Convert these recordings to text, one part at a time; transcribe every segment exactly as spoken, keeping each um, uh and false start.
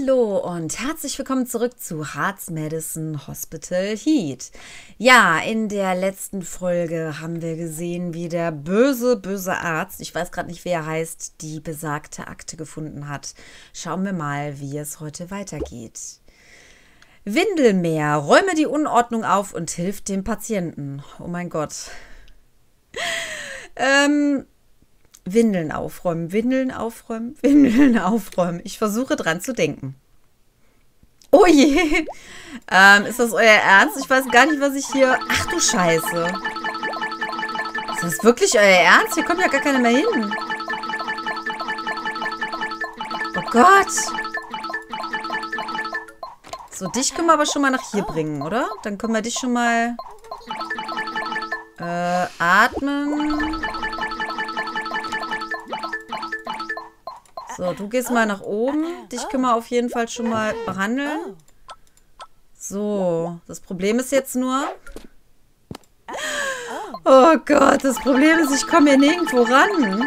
Hallo und herzlich willkommen zurück zu Hearts Medicine Hospital Heat. Ja, in der letzten Folge haben wir gesehen, wie der böse, böse Arzt, ich weiß gerade nicht, wer er heißt, die besagte Akte gefunden hat. Schauen wir mal, wie es heute weitergeht. Windelmeer, räume die Unordnung auf und hilf dem Patienten. Oh mein Gott. ähm... Windeln aufräumen, Windeln aufräumen, Windeln aufräumen. Ich versuche dran zu denken. Oh je. Ähm, ist das euer Ernst? Ich weiß gar nicht, was ich hier... Ach du Scheiße. Ist das wirklich euer Ernst? Hier kommt ja gar keiner mehr hin. Oh Gott. So, dich können wir aber schon mal nach hier bringen, oder? Dann können wir dich schon mal... Äh, atmen... So, du gehst mal nach oben. Dich können wir auf jeden Fall schon mal behandeln. So, das Problem ist jetzt nur... Oh Gott, das Problem ist, ich komme hier nirgendwo ran.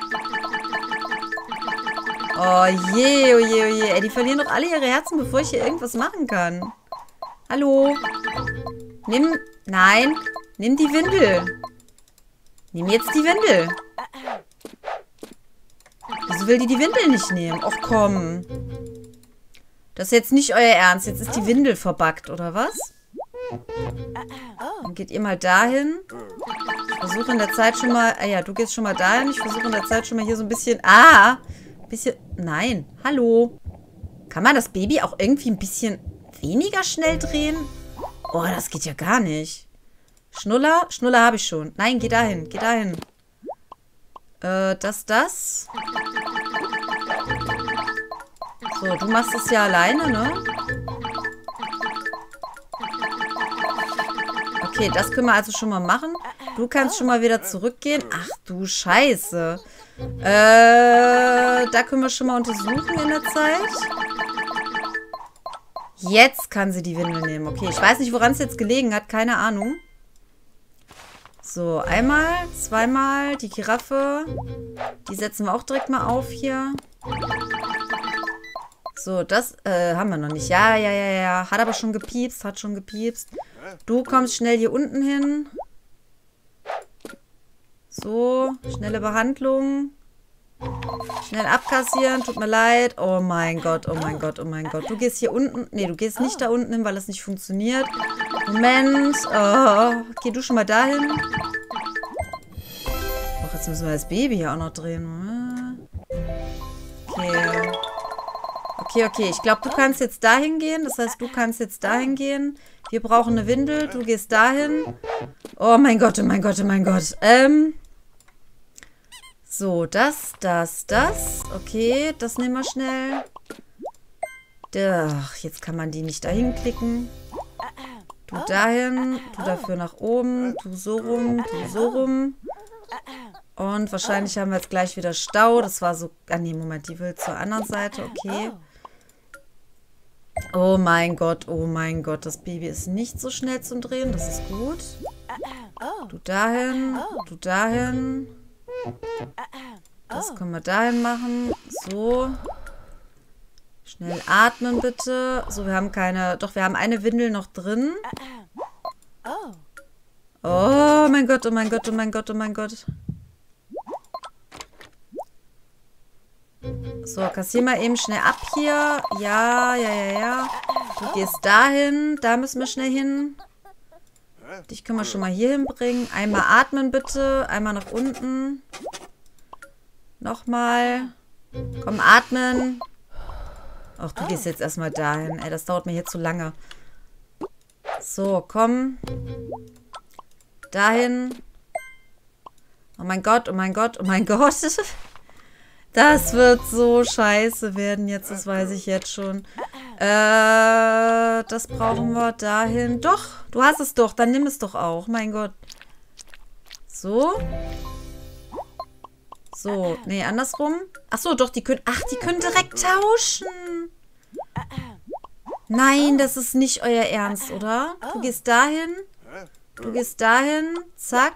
Oh je, oh je, oh je. Ey, die verlieren doch alle ihre Herzen, bevor ich hier irgendwas machen kann. Hallo? Nimm... Nein, nimm die Windel. Nimm jetzt die Windel. Wieso will die die Windel nicht nehmen? Och komm. Das ist jetzt nicht euer Ernst. Jetzt ist die Windel verbuggt, oder was? Dann geht ihr mal dahin. Ich versuche in der Zeit schon mal... Ah ja, du gehst schon mal dahin. Ich versuche in der Zeit schon mal hier so ein bisschen... Ah! Ein bisschen... Nein. Hallo. Kann man das Baby auch irgendwie ein bisschen weniger schnell drehen? Oh, das geht ja gar nicht. Schnuller? Schnuller habe ich schon. Nein, geh dahin. Geh dahin. Äh, das, das. So, du machst das ja alleine, ne? Okay, das können wir also schon mal machen. Du kannst schon mal wieder zurückgehen. Ach du Scheiße. Äh, da können wir schon mal untersuchen in der Zeit. Jetzt kann sie die Windel nehmen. Okay, ich weiß nicht, woran es jetzt gelegen hat. Keine Ahnung. So, einmal, zweimal, die Giraffe. Die setzen wir auch direkt mal auf hier. So, das äh, haben wir noch nicht. Ja, ja, ja, ja. Hat aber schon gepiepst, hat schon gepiepst. Du kommst schnell hier unten hin. So, schnelle Behandlung. Schnell abkassieren, tut mir leid. Oh mein Gott, oh mein Gott, oh mein Gott. Du gehst hier unten. Nee, du gehst nicht da unten hin, weil es nicht funktioniert. Moment. Oh, geh du schon mal dahin. Och, jetzt müssen wir das Baby hier auch noch drehen. Okay. Okay, okay. Ich glaube, du kannst jetzt dahin gehen. Das heißt, du kannst jetzt dahin gehen. Wir brauchen eine Windel. Du gehst dahin. Oh mein Gott, oh mein Gott, oh mein Gott. Ähm... So, das, das, das. Okay, das nehmen wir schnell. Ach, jetzt kann man die nicht dahin klicken. Du dahin, du dafür nach oben, du so rum, du so rum. Und wahrscheinlich haben wir jetzt gleich wieder Stau. Das war so... Ah, nee, Moment, die will zur anderen Seite. Okay. Oh mein Gott, oh mein Gott. Das Baby ist nicht so schnell zum Drehen. Das ist gut. Du dahin, du dahin. Das können wir dahin machen. So. Schnell atmen, bitte. So, wir haben keine... Doch, wir haben eine Windel noch drin. Oh mein Gott, oh mein Gott, oh mein Gott, oh mein Gott. So, kassier mal eben schnell ab hier. Ja, ja, ja, ja. Du gehst dahin. Da müssen wir schnell hin. Dich können wir schon mal hier hinbringen. Einmal atmen, bitte. Einmal nach unten. Nochmal. Komm, atmen. Ach, du gehst jetzt erstmal dahin. Ey, das dauert mir hier zu lange. So, komm. Dahin. Oh mein Gott, oh mein Gott, oh mein Gott. Das wird so scheiße werden jetzt, das weiß ich jetzt schon. Äh, das brauchen wir dahin. Doch, du hast es doch, dann nimm es doch auch. Mein Gott. So. So, nee, andersrum. Ach so, doch, die können... Ach, die können direkt tauschen. Nein, das ist nicht euer Ernst, oder? Du gehst dahin. Du gehst dahin. Zack.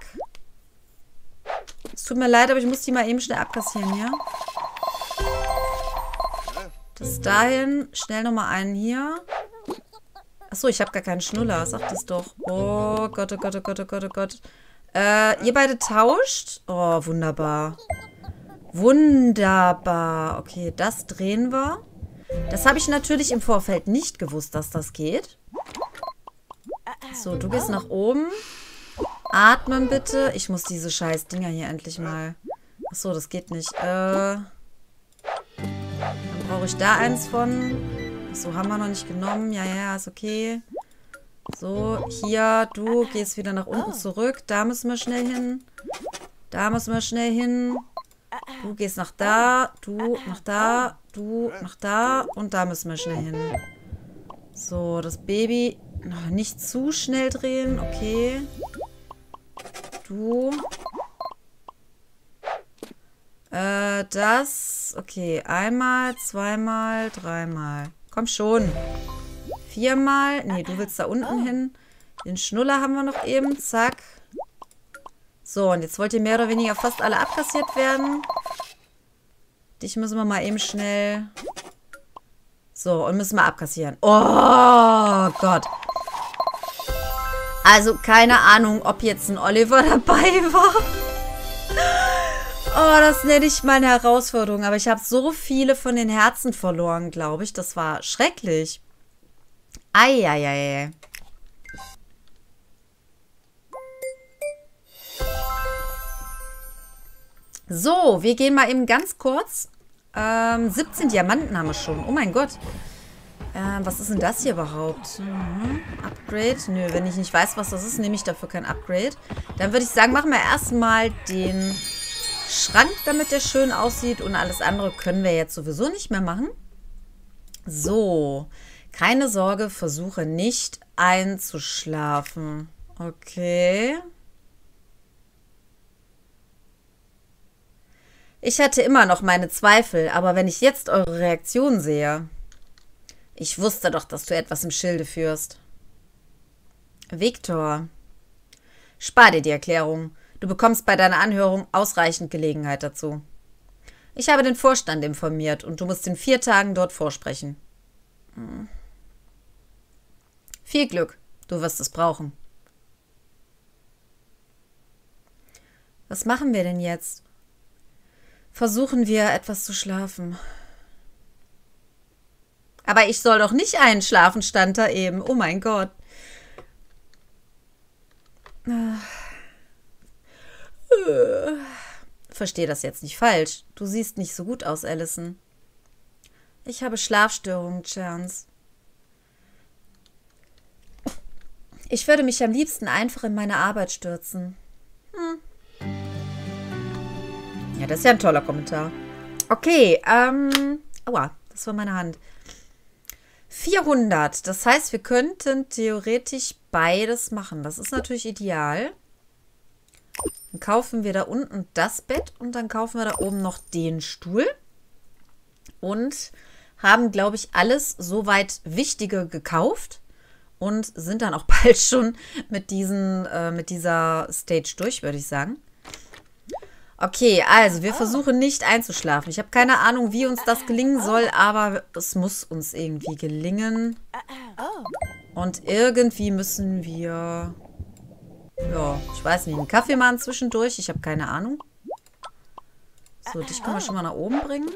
Es tut mir leid, aber ich muss die mal eben schnell abkassieren, ja? Das dahin. Schnell nochmal einen hier. Achso, ich habe gar keinen Schnuller. Sag das doch. Oh Gott, oh Gott, oh Gott, oh Gott, oh Gott. Äh, ihr beide tauscht? Oh, wunderbar. Wunderbar. Okay, das drehen wir. Das habe ich natürlich im Vorfeld nicht gewusst, dass das geht. So, du gehst nach oben. Atmen bitte. Ich muss diese scheiß Dinger hier endlich mal... Achso, das geht nicht. Äh, dann brauche ich da eins von. So, haben wir noch nicht genommen. Ja, ja, ist okay. So, hier, du gehst wieder nach unten zurück. Da müssen wir schnell hin. Da müssen wir schnell hin. Du gehst nach da, du nach da, du nach da und da müssen wir schnell hin. So, das Baby noch nicht zu schnell drehen. Okay. Du... Äh, das... Okay, einmal, zweimal, dreimal. Komm schon. Viermal. Nee, du willst da unten hin. Den Schnuller haben wir noch eben. Zack. So, und jetzt wollt ihr mehr oder weniger fast alle abkassiert werden. Dich müssen wir mal eben schnell... So, und müssen wir abkassieren. Oh Gott. Also, keine Ahnung, ob jetzt ein Oliver dabei war. Oh, das nenne ich mal eine Herausforderung. Aber ich habe so viele von den Herzen verloren, glaube ich. Das war schrecklich. Eieiei. So, wir gehen mal eben ganz kurz. Ähm, siebzehn Diamanten haben wir schon. Oh mein Gott. Ähm, was ist denn das hier überhaupt? Mhm. Upgrade? Nö, wenn ich nicht weiß, was das ist, nehme ich dafür kein Upgrade. Dann würde ich sagen, machen wir erstmal den... Schrank, damit der schön aussieht und alles andere können wir jetzt sowieso nicht mehr machen. So, keine Sorge, versuche nicht einzuschlafen. Okay. Ich hatte immer noch meine Zweifel, aber wenn ich jetzt eure Reaktion sehe... Ich wusste doch, dass du etwas im Schilde führst. Viktor, spar dir die Erklärung. Du bekommst bei deiner Anhörung ausreichend Gelegenheit dazu. Ich habe den Vorstand informiert und du musst in vier Tagen dort vorsprechen. Hm. Viel Glück, du wirst es brauchen. Was machen wir denn jetzt? Versuchen wir, etwas zu schlafen. Aber ich soll doch nicht einschlafen, stand da eben. Oh mein Gott. Verstehe das jetzt nicht falsch. Du siehst nicht so gut aus, Allison. Ich habe Schlafstörungen, Chance. Ich würde mich am liebsten einfach in meine Arbeit stürzen. Hm. Ja, das ist ja ein toller Kommentar. Okay, ähm... Aua, das war meine Hand. vierhundert. Das heißt, wir könnten theoretisch beides machen. Das ist natürlich ideal. Dann kaufen wir da unten das Bett und dann kaufen wir da oben noch den Stuhl. Und haben, glaube ich, alles soweit Wichtige gekauft. Und sind dann auch bald schon mit, diesen, äh, mit dieser Stage durch, würde ich sagen. Okay, also wir versuchen nicht einzuschlafen. Ich habe keine Ahnung, wie uns das gelingen soll, aber es muss uns irgendwie gelingen. Und irgendwie müssen wir... Ja, ich weiß nicht, einen Kaffee machen zwischendurch. Ich habe keine Ahnung. So, dich können wir schon mal nach oben bringen.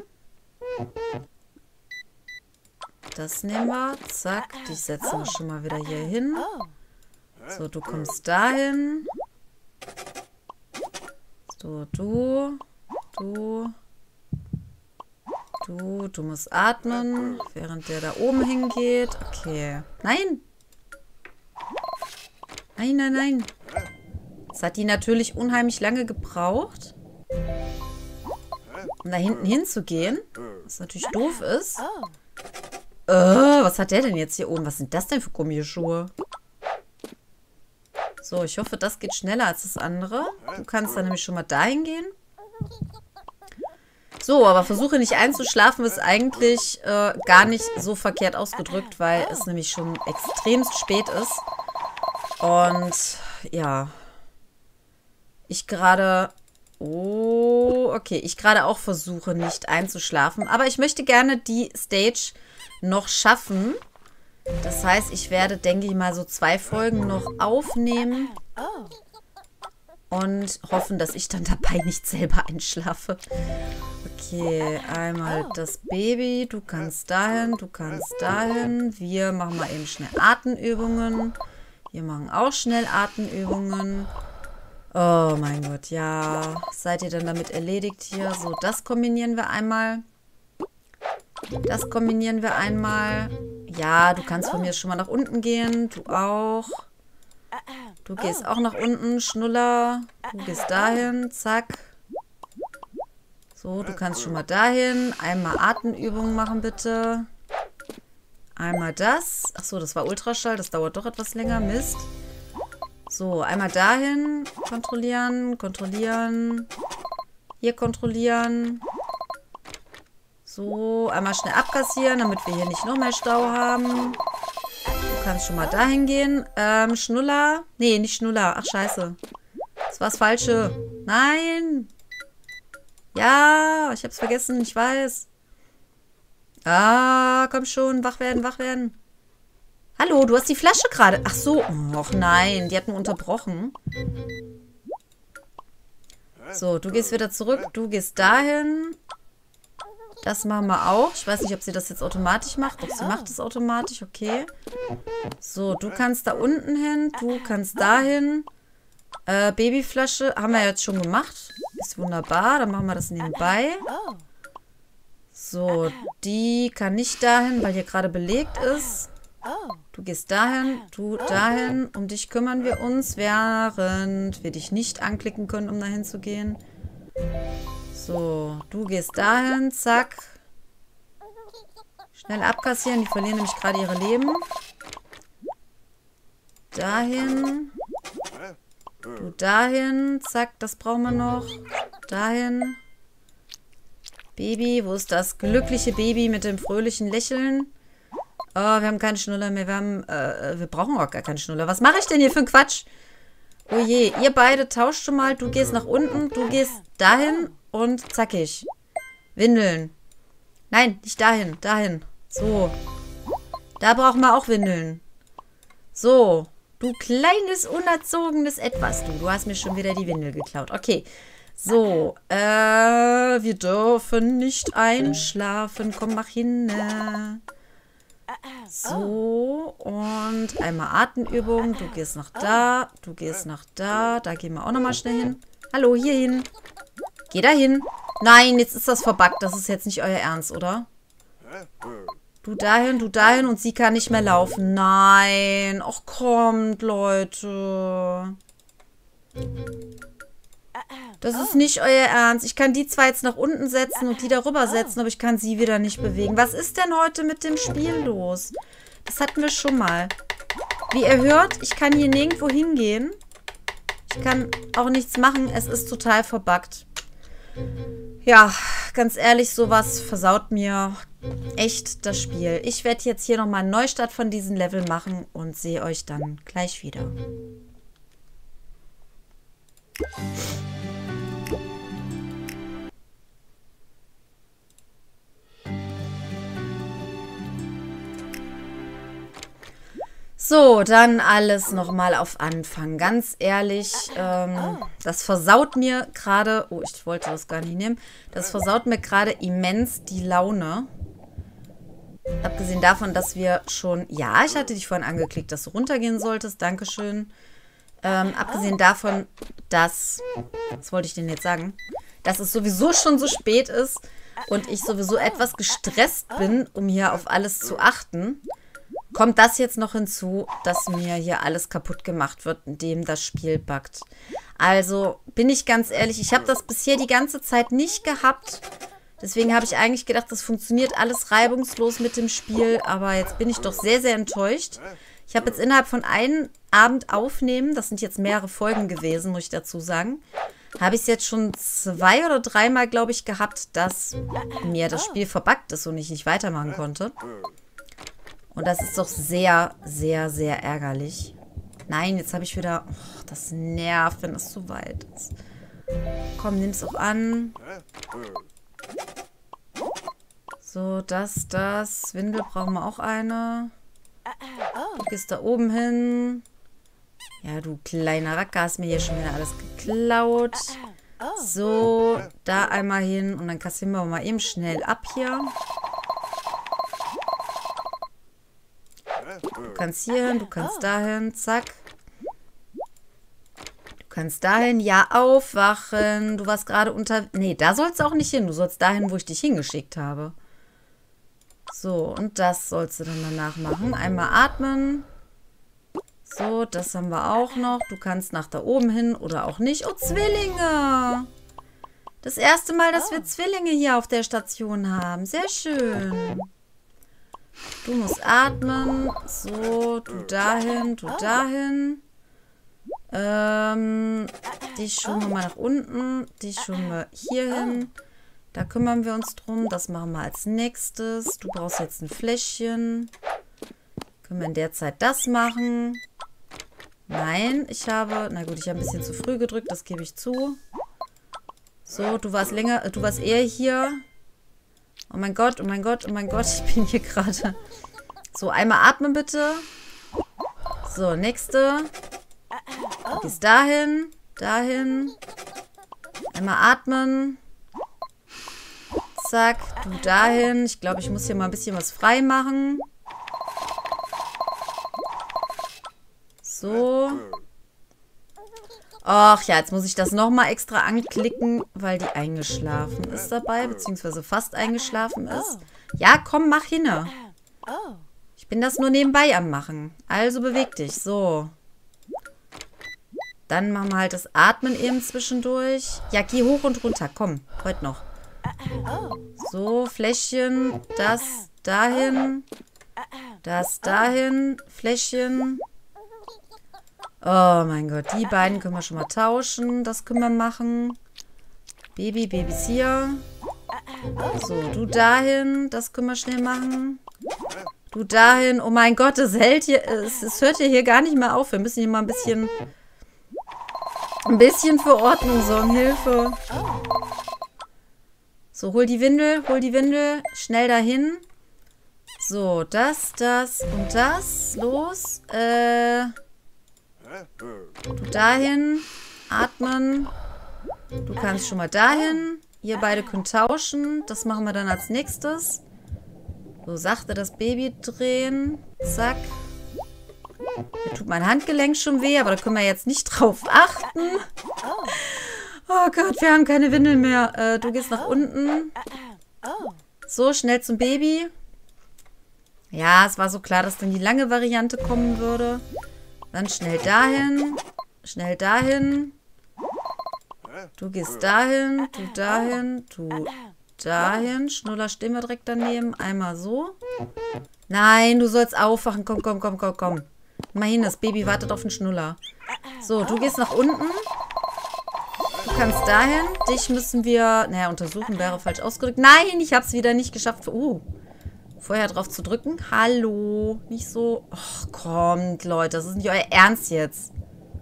Das nehmen wir. Zack, dich setzen wir schon mal wieder hier hin. So, du kommst dahin. So, du, du, du, du musst atmen, während der da oben hingeht. Okay. Nein! Nein, nein, nein. Das hat die natürlich unheimlich lange gebraucht, um da hinten hinzugehen. Was natürlich doof ist. Äh, was hat der denn jetzt hier oben? Was sind das denn für Gummischuhe? So, ich hoffe, das geht schneller als das andere. Du kannst dann nämlich schon mal dahin gehen. So, aber versuche nicht einzuschlafen ist eigentlich äh, gar nicht so verkehrt ausgedrückt, weil es nämlich schon extremst spät ist. Und ja, ich gerade Oh, okay. Ich gerade auch versuche, nicht einzuschlafen. Aber ich möchte gerne die Stage noch schaffen. Das heißt, ich werde, denke ich mal, so zwei Folgen noch aufnehmen. Und hoffen, dass ich dann dabei nicht selber einschlafe. Okay, einmal das Baby. Du kannst dahin, du kannst dahin. Wir machen mal eben schnell Atemübungen. Wir machen auch schnell Atemübungen. Oh mein Gott, ja. Seid ihr dann damit erledigt hier? So, das kombinieren wir einmal. Das kombinieren wir einmal. Ja, du kannst von mir schon mal nach unten gehen. Du auch. Du gehst auch nach unten. Schnuller. Du gehst dahin. Zack. So, du kannst schon mal dahin. Einmal Atemübungen machen, bitte. Einmal das. Achso, das war Ultraschall. Das dauert doch etwas länger. Mist. So, einmal dahin. Kontrollieren. Kontrollieren. Hier kontrollieren. So, einmal schnell abkassieren, damit wir hier nicht noch mehr Stau haben. Du kannst schon mal dahin gehen. Ähm, Schnuller. Nee, nicht Schnuller. Ach, scheiße. Das war das Falsche. Nein. Ja, ich hab's vergessen. Ich weiß. Ah, komm schon. Wach werden, wach werden. Hallo, du hast die Flasche gerade. Ach so. Och nein, die hat nur unterbrochen. So, du gehst wieder zurück. Du gehst dahin. Das machen wir auch. Ich weiß nicht, ob sie das jetzt automatisch macht. Doch, sie macht es automatisch. Okay. So, du kannst da unten hin. Du kannst dahin. Äh, Babyflasche haben wir jetzt schon gemacht. Ist wunderbar. Dann machen wir das nebenbei. So, die kann nicht dahin, weil hier gerade belegt ist. Du gehst dahin, du dahin. Um dich kümmern wir uns, während wir dich nicht anklicken können, um dahin zu gehen. So, du gehst dahin, zack. Schnell abkassieren, die verlieren nämlich gerade ihre Leben. Dahin. Du dahin, zack, das brauchen wir noch. Dahin. Baby, wo ist das glückliche Baby mit dem fröhlichen Lächeln? Oh, wir haben keinen Schnuller mehr. Wir haben, äh, wir brauchen auch gar keinen Schnuller. Was mache ich denn hier für einen Quatsch? Oh je, ihr beide tauscht schon mal. Du gehst nach unten, du gehst dahin und zackig. Windeln. Nein, nicht dahin, dahin. So. Da brauchen wir auch Windeln. So. Du kleines, unerzogenes Etwas. Du, du hast mir schon wieder die Windel geklaut. Okay. So. Äh, wir dürfen nicht einschlafen. Komm, mach hin. So, und einmal Atemübung. Du gehst nach da, du gehst nach da. Da gehen wir auch nochmal schnell hin. Hallo, hier hin. Geh da hin. Nein, jetzt ist das verbuggt. Das ist jetzt nicht euer Ernst, oder? Du dahin, du dahin und sie kann nicht mehr laufen. Nein. Ach, kommt, Leute. Das ist nicht euer Ernst. Ich kann die zwei jetzt nach unten setzen und die darüber setzen, aber ich kann sie wieder nicht bewegen. Was ist denn heute mit dem Spiel los? Das hatten wir schon mal. Wie ihr hört, ich kann hier nirgendwo hingehen. Ich kann auch nichts machen. Es ist total verbuggt. Ja, ganz ehrlich, sowas versaut mir echt das Spiel. Ich werde jetzt hier nochmal einen Neustart von diesem Level machen und sehe euch dann gleich wieder. So, dann alles nochmal auf Anfang. Ganz ehrlich, ähm, das versaut mir gerade... Oh, ich wollte das gar nicht nehmen. Das versaut mir gerade immens die Laune. Abgesehen davon, dass wir schon... Ja, ich hatte dich vorhin angeklickt, dass du runtergehen solltest. Dankeschön. Ähm, abgesehen davon, dass... Was wollte ich denn jetzt sagen? Dass es sowieso schon so spät ist und ich sowieso etwas gestresst bin, um hier auf alles zu achten... Kommt das jetzt noch hinzu, dass mir hier alles kaputt gemacht wird, indem das Spiel buggt. Also, bin ich ganz ehrlich, ich habe das bisher die ganze Zeit nicht gehabt. Deswegen habe ich eigentlich gedacht, das funktioniert alles reibungslos mit dem Spiel. Aber jetzt bin ich doch sehr, sehr enttäuscht. Ich habe jetzt innerhalb von einem Abend aufnehmen, das sind jetzt mehrere Folgen gewesen, muss ich dazu sagen, habe ich es jetzt schon zwei oder dreimal, glaube ich, gehabt, dass mir das Spiel verbuggt ist und ich nicht weitermachen konnte. Und das ist doch sehr, sehr, sehr ärgerlich. Nein, jetzt habe ich wieder... Oh, das nervt, wenn es zu weit ist. Komm, nimm's auch an. So, das, das. Windel brauchen wir auch eine. Du gehst da oben hin. Ja, du kleiner Racker, hast mir hier schon wieder alles geklaut. So, da einmal hin. Und dann kassieren wir mal eben schnell ab hier. Du kannst hier hin, du kannst dahin. Zack. Du kannst dahin. Ja, aufwachen. Du warst gerade unter... Nee, da sollst du auch nicht hin. Du sollst dahin, wo ich dich hingeschickt habe. So, und das sollst du dann danach machen. Einmal atmen. So, das haben wir auch noch. Du kannst nach da oben hin oder auch nicht. Oh, Zwillinge! Das erste Mal, dass wir Zwillinge hier auf der Station haben. Sehr schön. Du musst atmen. So, du dahin, du dahin. Ähm, dich schulen wir mal nach unten. Dich schulen wir hier hin. Da kümmern wir uns drum. Das machen wir als nächstes. Du brauchst jetzt ein Fläschchen. Können wir in der Zeit das machen? Nein, ich habe... Na gut, ich habe ein bisschen zu früh gedrückt. Das gebe ich zu. So, du warst länger... Du warst eher hier. Oh mein Gott, oh mein Gott, oh mein Gott. Ich bin hier gerade... So, einmal atmen bitte. So, nächste. Du gehst dahin. Dahin. Einmal atmen. Zack, du dahin. Ich glaube, ich muss hier mal ein bisschen was frei machen. So. Ach ja, jetzt muss ich das nochmal extra anklicken, weil die eingeschlafen ist dabei, beziehungsweise fast eingeschlafen ist. Ja, komm, mach hin. Ich bin das nur nebenbei am Machen. Also beweg dich. So. Dann machen wir halt das Atmen eben zwischendurch. Ja, geh hoch und runter. Komm, heute noch. So, Fläschchen. Das dahin. Das dahin. Fläschchen. Oh mein Gott, die beiden können wir schon mal tauschen. Das können wir machen. Baby, Babys hier. So, du dahin. Das können wir schnell machen. Du dahin. Oh mein Gott, es hält hier. Es, es hört hier gar nicht mehr auf. Wir müssen hier mal ein bisschen. Ein bisschen für Ordnung sorgen. Hilfe. So, hol die Windel. Hol die Windel. Schnell dahin. So, das, das und das. Los. Äh. Du dahin. Atmen. Du kannst schon mal dahin. Ihr beide könnt tauschen. Das machen wir dann als nächstes. So, sachte das Baby drehen. Zack. Mir tut mein Handgelenk schon weh, aber da können wir jetzt nicht drauf achten. Oh Gott, wir haben keine Windeln mehr. Äh, du gehst nach unten. So, schnell zum Baby. Ja, es war so klar, dass dann die lange Variante kommen würde. Dann schnell dahin. Schnell dahin. Du gehst dahin. Du dahin. Du dahin. Schnuller stehen wir direkt daneben. Einmal so. Nein, du sollst aufwachen. Komm, komm, komm, komm, komm. Mal hin, das Baby wartet auf den Schnuller. So, du gehst nach unten. Du kannst dahin. Dich müssen wir... Naja, untersuchen wäre falsch ausgedrückt. Nein, ich habe es wieder nicht geschafft. Uh, vorher drauf zu drücken. Hallo. Nicht so... Och, kommt, Leute. Das ist nicht euer Ernst jetzt.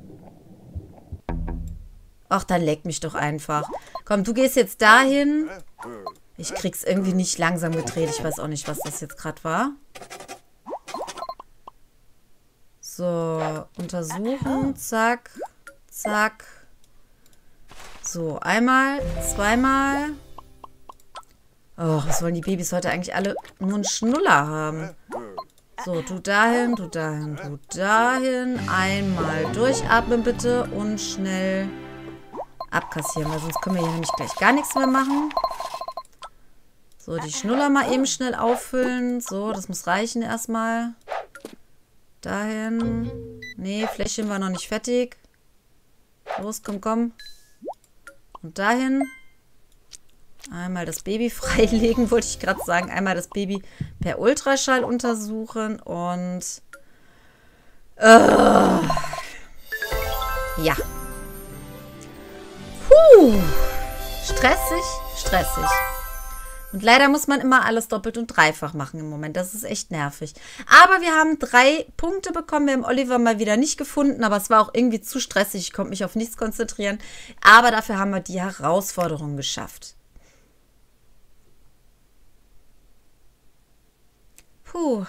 Ach, dann leck mich doch einfach. Komm, du gehst jetzt dahin. Ich krieg's irgendwie nicht langsam gedreht. Ich weiß auch nicht, was das jetzt gerade war. So, untersuchen. Zack. Zack. So, einmal, zweimal. Oh, was wollen die Babys heute eigentlich alle nur einen Schnuller haben? So, du dahin, du dahin, du dahin. Einmal durchatmen bitte und schnell abkassieren, weil sonst können wir hier nämlich gleich gar nichts mehr machen. So, die Schnuller mal eben schnell auffüllen. So, das muss reichen erstmal. Dahin. Nee, Fläschchen war noch nicht fertig. Los, komm, komm. Und dahin. Einmal das Baby freilegen, wollte ich gerade sagen. Einmal das Baby per Ultraschall untersuchen und... Äh, ja. Puh. Stressig, stressig. Und leider muss man immer alles doppelt und dreifach machen im Moment. Das ist echt nervig. Aber wir haben drei Punkte bekommen. Wir haben Oliver mal wieder nicht gefunden, aber es war auch irgendwie zu stressig. Ich konnte mich auf nichts konzentrieren. Aber dafür haben wir die Herausforderung geschafft. Puh.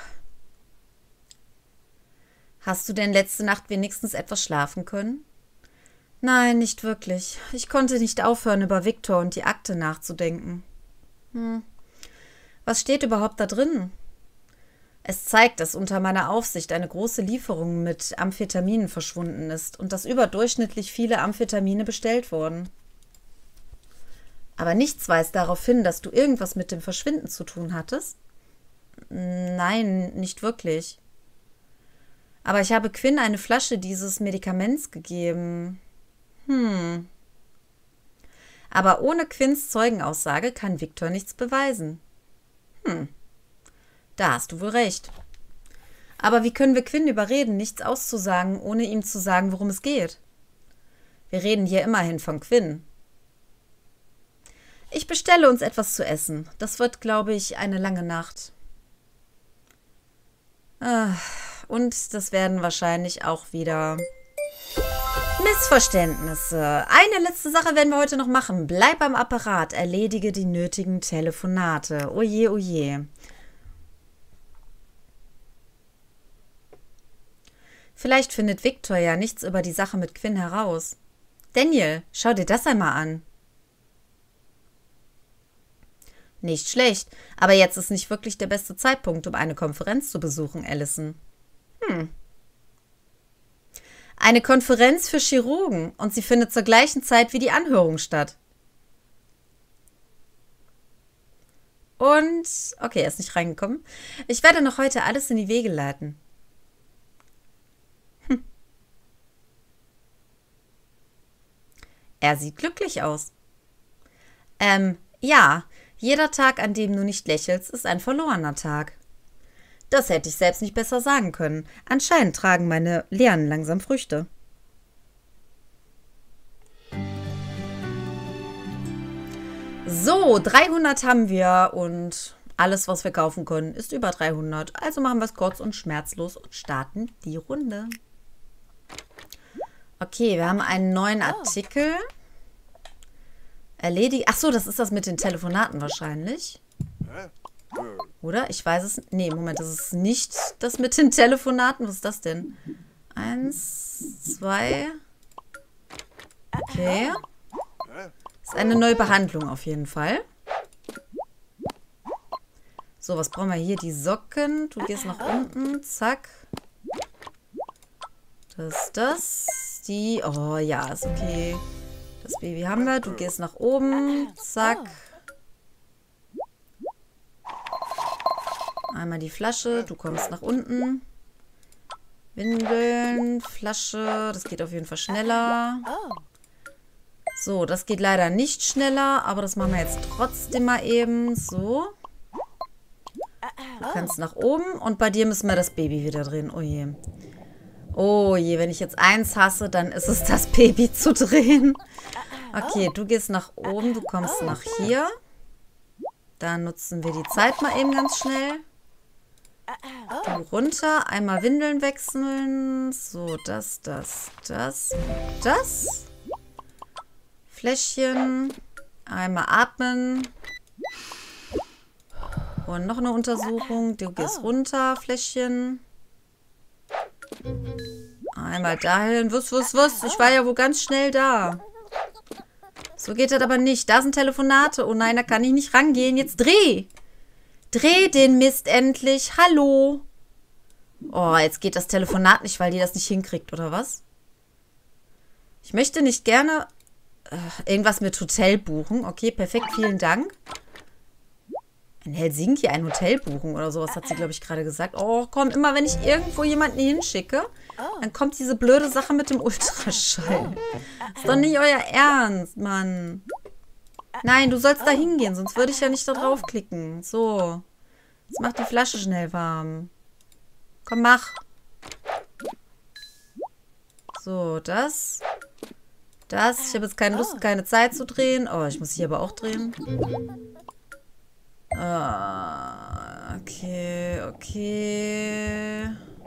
Hast du denn letzte Nacht wenigstens etwas schlafen können? Nein, nicht wirklich. Ich konnte nicht aufhören, über Viktor und die Akte nachzudenken. Hm. Was steht überhaupt da drin? Es zeigt, dass unter meiner Aufsicht eine große Lieferung mit Amphetaminen verschwunden ist und dass überdurchschnittlich viele Amphetamine bestellt wurden. Aber nichts weist darauf hin, dass du irgendwas mit dem Verschwinden zu tun hattest? Nein, nicht wirklich. Aber ich habe Quinn eine Flasche dieses Medikaments gegeben. Hm. Aber ohne Quinns Zeugenaussage kann Viktor nichts beweisen. Hm. Da hast du wohl recht. Aber wie können wir Quinn überreden, nichts auszusagen, ohne ihm zu sagen, worum es geht? Wir reden hier immerhin von Quinn. Ich bestelle uns etwas zu essen. Das wird, glaube ich, eine lange Nacht. Ah, und das werden wahrscheinlich auch wieder Missverständnisse. Eine letzte Sache werden wir heute noch machen. Bleib am Apparat, erledige die nötigen Telefonate. Oje, oje. Vielleicht findet Viktor ja nichts über die Sache mit Quinn heraus. Daniel, schau dir das einmal an. Nicht schlecht, aber jetzt ist nicht wirklich der beste Zeitpunkt, um eine Konferenz zu besuchen, Allison. Hm. Eine Konferenz für Chirurgen und sie findet zur gleichen Zeit wie die Anhörung statt. Und, okay, er ist nicht reingekommen. Ich werde noch heute alles in die Wege leiten. Hm. Er sieht glücklich aus. Ähm, ja, jeder Tag, an dem du nicht lächelst, ist ein verlorener Tag. Das hätte ich selbst nicht besser sagen können. Anscheinend tragen meine Lehren langsam Früchte. So, dreihundert haben wir und alles, was wir kaufen können, ist über dreihundert. Also machen wir es kurz und schmerzlos und starten die Runde. Okay, wir haben einen neuen Artikel. Erledigt. Ach so, das ist das mit den Telefonaten wahrscheinlich. Oder? Ich weiß es. Nee, Moment, das ist nicht das mit den Telefonaten. Was ist das denn? Eins, zwei. Okay. Das ist eine neue Behandlung auf jeden Fall. So, was brauchen wir hier? Die Socken. Du gehst nach unten. Zack. Das, das. Die. Oh ja, ist okay. Das Baby haben wir. Du gehst nach oben. Zack. Einmal die Flasche. Du kommst nach unten. Windeln, Flasche. Das geht auf jeden Fall schneller. So, das geht leider nicht schneller. Aber das machen wir jetzt trotzdem mal eben. So. Du kannst nach oben. Und bei dir müssen wir das Baby wieder drehen. Oh je. Oh je, wenn ich jetzt eins hasse, dann ist es das Baby zu drehen. Okay, du gehst nach oben. Du kommst nach hier. Dann nutzen wir die Zeit mal eben ganz schnell. Du runter, einmal Windeln wechseln. So, das, das, das, das. Fläschchen. Einmal atmen. Und noch eine Untersuchung. Du gehst runter, Fläschchen. Einmal dahin. Was, was, was? Ich war ja wohl ganz schnell da. So geht das aber nicht. Da sind Telefonate. Oh nein, da kann ich nicht rangehen. Jetzt dreh. Dreh den Mist endlich. Hallo. Oh, jetzt geht das Telefonat nicht, weil die das nicht hinkriegt, oder was? Ich möchte nicht gerne äh, irgendwas mit Hotel buchen. Okay, perfekt, vielen Dank. In Helsinki ein Hotel buchen oder sowas, hat sie, glaube ich, gerade gesagt. Oh, komm, immer wenn ich irgendwo jemanden hinschicke, dann kommt diese blöde Sache mit dem Ultraschall. Ist doch nicht euer Ernst, Mann. Nein, du sollst da hingehen, sonst würde ich ja nicht da draufklicken. So. Jetzt mach die Flasche schnell warm. Komm, mach. So, das. Das. Ich habe jetzt keine Lust, keine Zeit zu drehen. Oh, ich muss hier aber auch drehen. Uh, okay, okay.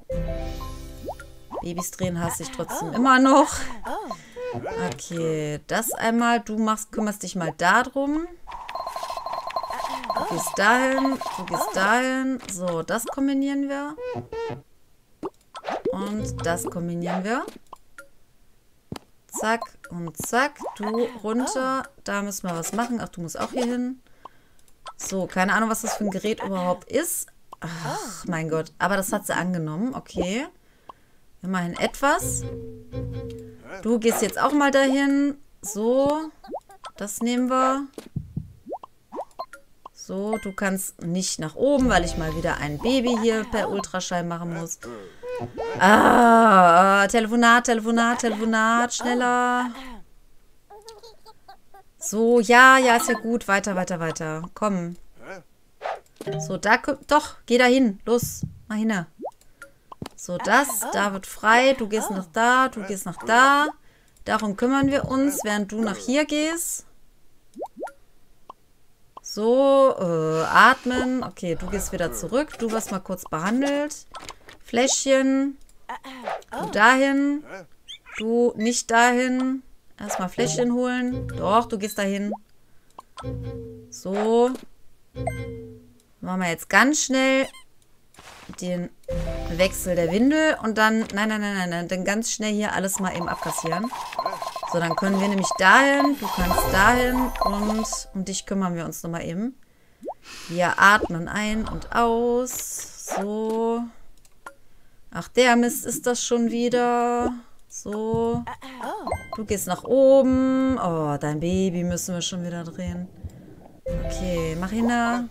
Babys drehen hasse ich trotzdem immer noch. Okay, das einmal. Du machst, kümmerst dich mal darum. Du gehst dahin, du gehst dahin. So, das kombinieren wir. Und das kombinieren wir. Zack und zack. Du runter. Da müssen wir was machen. Ach, du musst auch hier hin. So, keine Ahnung, was das für ein Gerät überhaupt ist. Ach, mein Gott. Aber das hat sie angenommen. Okay. Immerhin etwas. Du gehst jetzt auch mal dahin. So. Das nehmen wir. So, du kannst nicht nach oben, weil ich mal wieder ein Baby hier per Ultraschall machen muss. Ah, Telefonat, Telefonat, Telefonat. Schneller. So, ja, ja, ist ja gut. Weiter, weiter, weiter. Komm. So, da, doch, geh da hin. Los, mal hin. So, das, da wird frei. Du gehst nach da, du gehst nach da. Darum kümmern wir uns, während du nach hier gehst. So, äh, atmen. Okay, du gehst wieder zurück. Du wirst mal kurz behandelt. Fläschchen. Du dahin. Du nicht dahin. Erstmal Fläschchen holen. Doch, du gehst dahin. So. Machen wir jetzt ganz schnell den Wechsel der Windel und dann, nein, nein, nein, nein, nein, dann ganz schnell hier alles mal eben abkassieren. So, dann können wir nämlich dahin, du kannst dahin und um dich kümmern wir uns nochmal eben. Wir atmen ein und aus. So. Ach, der Mist ist das schon wieder. So. Du gehst nach oben. Oh, dein Baby müssen wir schon wieder drehen. Okay, mach hin da.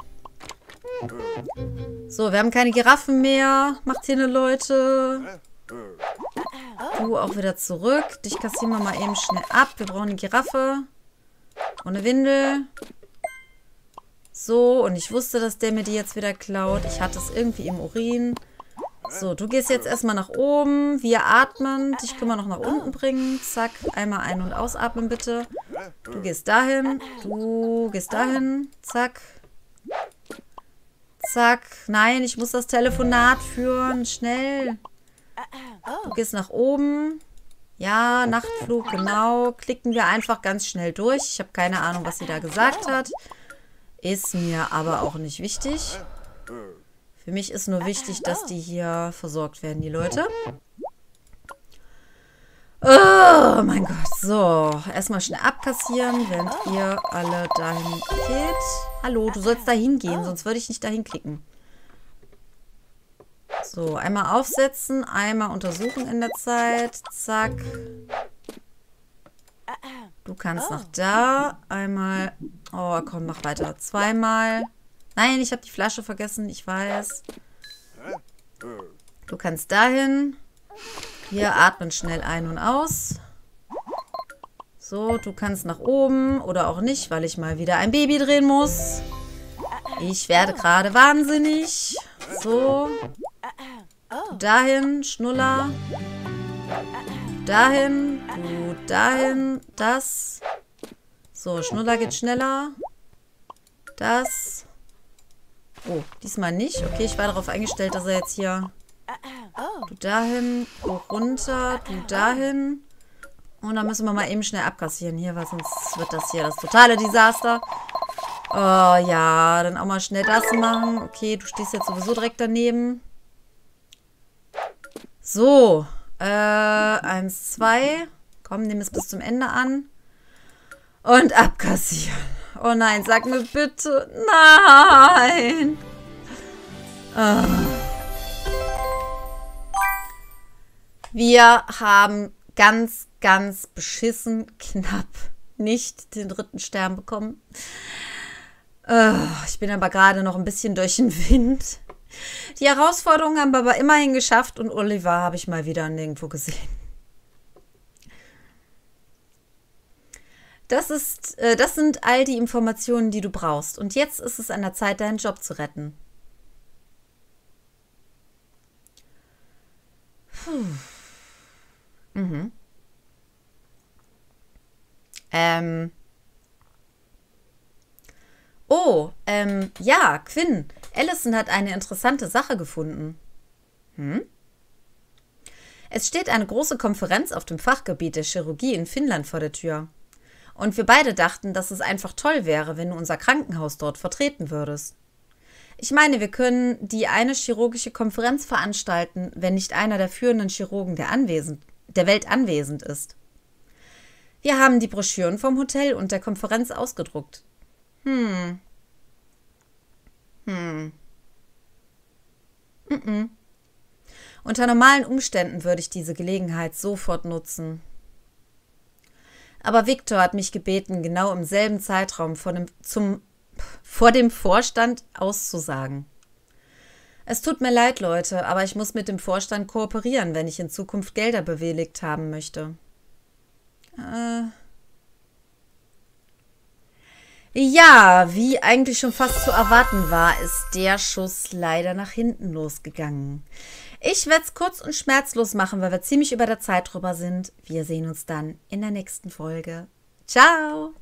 So, wir haben keine Giraffen mehr. Macht hier eine Leute. Du auch wieder zurück. Dich kassieren wir mal eben schnell ab. Wir brauchen eine Giraffe. Und eine Windel. So, und ich wusste, dass der mir die jetzt wieder klaut. Ich hatte es irgendwie im Urin. So, du gehst jetzt erstmal nach oben. Wir atmen. Dich können wir noch nach unten bringen. Zack, einmal ein- und ausatmen, bitte. Du gehst dahin. Du gehst dahin. Zack. Zack. Nein, ich muss das Telefonat führen. Schnell. Du gehst nach oben. Ja, Nachtflug, genau. Klicken wir einfach ganz schnell durch. Ich habe keine Ahnung, was sie da gesagt hat. Ist mir aber auch nicht wichtig. Für mich ist nur wichtig, dass die hier versorgt werden, die Leute. Oh mein Gott. So, erstmal schnell abkassieren, während ihr alle dahin geht. Hallo, du sollst dahin gehen, sonst würde ich nicht dahin klicken. So, einmal aufsetzen, einmal untersuchen in der Zeit. Zack. Du kannst nach da. Einmal. Oh, komm, mach weiter. Zweimal. Nein, ich habe die Flasche vergessen, ich weiß. Du kannst dahin. Hier atmen schnell ein und aus. So, du kannst nach oben oder auch nicht, weil ich mal wieder ein Baby drehen muss. Ich werde gerade wahnsinnig. So. Du dahin, Schnuller. Du dahin, du dahin, das. So, Schnuller geht schneller. Das. Oh, diesmal nicht. Okay, ich war darauf eingestellt, dass er jetzt hier... Du dahin, hoch runter, du dahin. Und dann müssen wir mal eben schnell abkassieren hier, weil sonst wird das hier das totale Desaster. Oh ja, dann auch mal schnell das machen. Okay, du stehst jetzt sowieso direkt daneben. So, äh, eins, zwei. Komm, nimm es bis zum Ende an. Und abkassieren. Oh nein, sag mir bitte. Nein. Ah. Wir haben ganz, ganz beschissen knapp nicht den dritten Stern bekommen. Oh, ich bin aber gerade noch ein bisschen durch den Wind. Die Herausforderungen haben wir aber immerhin geschafft und Oliver habe ich mal wieder nirgendwo gesehen. Das ist, äh, das sind all die Informationen, die du brauchst. Und jetzt ist es an der Zeit, deinen Job zu retten. Puh. Mhm. Ähm. Oh, ähm, ja, Quinn. Allison hat eine interessante Sache gefunden. Hm? Es steht eine große Konferenz auf dem Fachgebiet der Chirurgie in Finnland vor der Tür. Und wir beide dachten, dass es einfach toll wäre, wenn du unser Krankenhaus dort vertreten würdest. Ich meine, wir können die eine chirurgische Konferenz veranstalten, wenn nicht einer der führenden Chirurgen der, anwesend, der Welt anwesend ist. Wir haben die Broschüren vom Hotel und der Konferenz ausgedruckt. Hm. Hm. Mm-mm. Unter normalen Umständen würde ich diese Gelegenheit sofort nutzen. Aber Viktor hat mich gebeten, genau im selben Zeitraum vor dem, zum, vor dem Vorstand auszusagen. Es tut mir leid, Leute, aber ich muss mit dem Vorstand kooperieren, wenn ich in Zukunft Gelder bewilligt haben möchte. Äh... Ja, wie eigentlich schon fast zu erwarten war, ist der Schuss leider nach hinten losgegangen. Ich werde es kurz und schmerzlos machen, weil wir ziemlich über der Zeit drüber sind. Wir sehen uns dann in der nächsten Folge. Ciao!